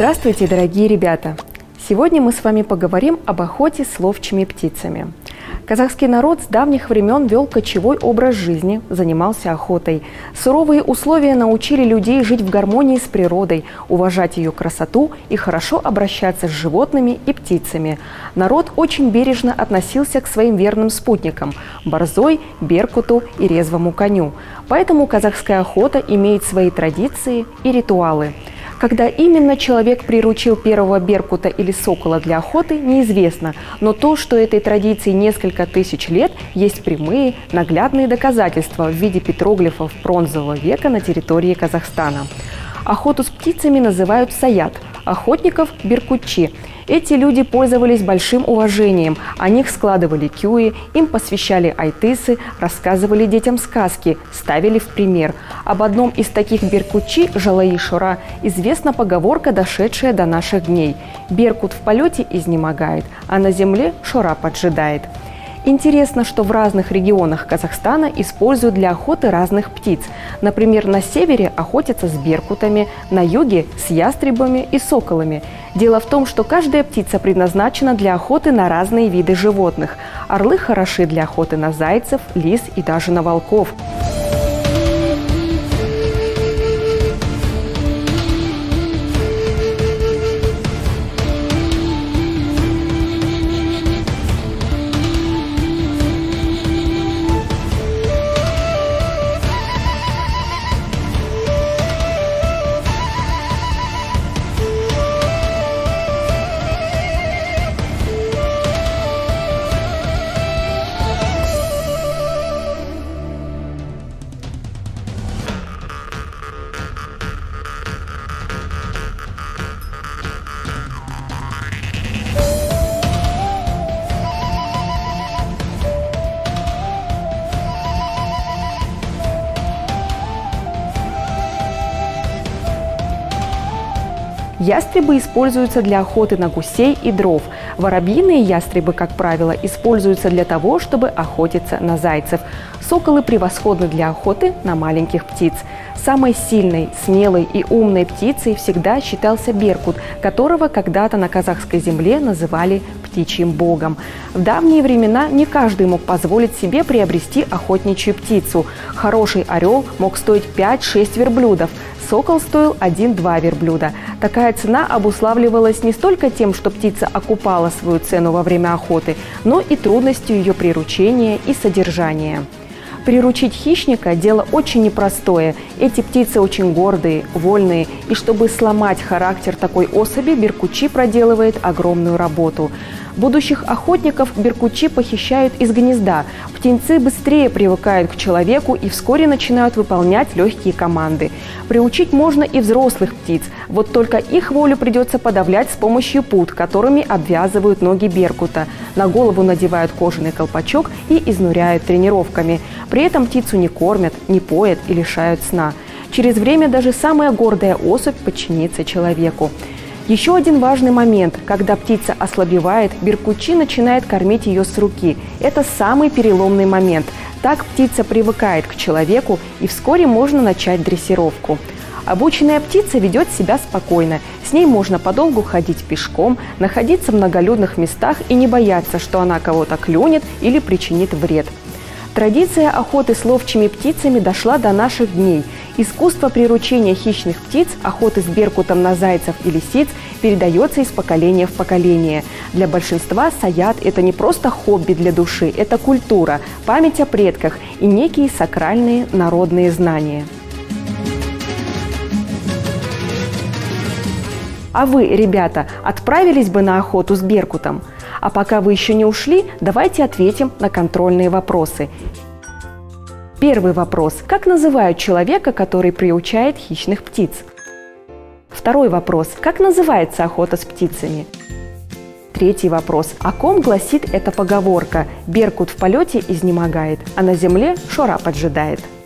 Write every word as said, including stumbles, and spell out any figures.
Здравствуйте, дорогие ребята! Сегодня мы с вами поговорим об охоте с ловчими птицами. Казахский народ с давних времен вел кочевой образ жизни, занимался охотой. Суровые условия научили людей жить в гармонии с природой, уважать ее красоту и хорошо обращаться с животными и птицами. Народ очень бережно относился к своим верным спутникам – борзой, беркуту и резвому коню. Поэтому казахская охота имеет свои традиции и ритуалы. Когда именно человек приручил первого беркута или сокола для охоты, неизвестно, но то, что этой традиции несколько тысяч лет, есть прямые, наглядные доказательства в виде петроглифов бронзового века на территории Казахстана. Охоту с птицами называют саят, охотников – беркутчи. Эти люди пользовались большим уважением, о них складывали кюи, им посвящали айтысы, рассказывали детям сказки, ставили в пример. Об одном из таких беркутчи, Жалаи Шора, известна поговорка, дошедшая до наших дней. Беркут в полете изнемогает, а на земле Шора поджидает. Интересно, что в разных регионах Казахстана используют для охоты разных птиц. Например, на севере охотятся с беркутами, на юге – с ястребами и соколами. Дело в том, что каждая птица предназначена для охоты на разные виды животных. Орлы хороши для охоты на зайцев, лис и даже на волков. Ястребы используются для охоты на гусей и дров. Воробьиные ястребы, как правило, используются для того, чтобы охотиться на зайцев. Соколы превосходны для охоты на маленьких птиц. Самой сильной, смелой и умной птицей всегда считался беркут, которого когда-то на казахской земле называли птичьим богом. В давние времена не каждый мог позволить себе приобрести охотничью птицу. Хороший орел мог стоить пять-шесть верблюдов. Сокол стоил один-два верблюда. Такая цена обуславливалась не столько тем, что птица окупала свою цену во время охоты, но и трудностью ее приручения и содержания. Приручить хищника – дело очень непростое. Эти птицы очень гордые, вольные, и чтобы сломать характер такой особи, беркутчи проделывает огромную работу. Будущих охотников беркутчи похищают из гнезда. Птенцы быстрее привыкают к человеку и вскоре начинают выполнять легкие команды. Приучить можно и взрослых птиц, вот только их волю придется подавлять с помощью пут, которыми обвязывают ноги беркута. На голову надевают кожаный колпачок и изнуряют тренировками. При этом птицу не кормят, не поят и лишают сна. Через время даже самая гордая особь подчинится человеку. Еще один важный момент. Когда птица ослабевает, беркутчи начинает кормить ее с руки. Это самый переломный момент. Так птица привыкает к человеку, и вскоре можно начать дрессировку. Обученная птица ведет себя спокойно. С ней можно подолгу ходить пешком, находиться в многолюдных местах и не бояться, что она кого-то клюнет или причинит вред. Традиция охоты с ловчими птицами дошла до наших дней. Искусство приручения хищных птиц, охоты с беркутом на зайцев и лисиц передается из поколения в поколение. Для большинства саят – это не просто хобби для души, это культура, память о предках и некие сакральные народные знания. А вы, ребята, отправились бы на охоту с беркутом? А пока вы еще не ушли, давайте ответим на контрольные вопросы. Первый вопрос. Как называют человека, который приучает хищных птиц? Второй вопрос. Как называется охота с птицами? Третий вопрос. О ком гласит эта поговорка? Беркут в полете изнемогает, а на земле Шора поджидает.